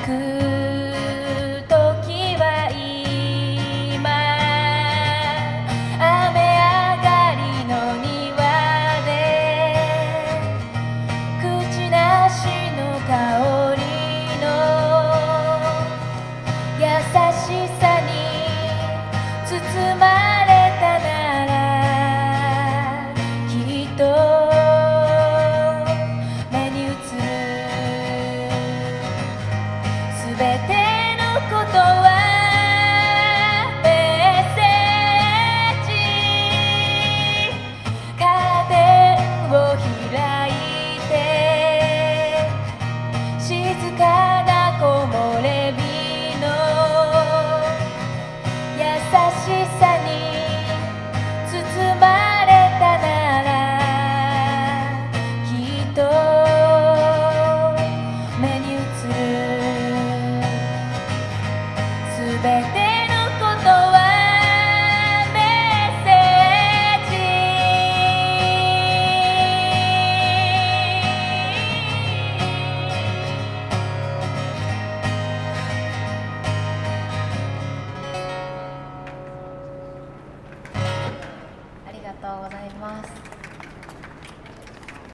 時は今、雨上がりの庭で口なしの香りの優しさに包まれたなら、きっと目に映るすべてのことはメッセージ。カーテンを開いて静かな木漏れ日の優しさに包まれたなら、きっと目に映るすべてのことはメッセージ。ありがとうございます。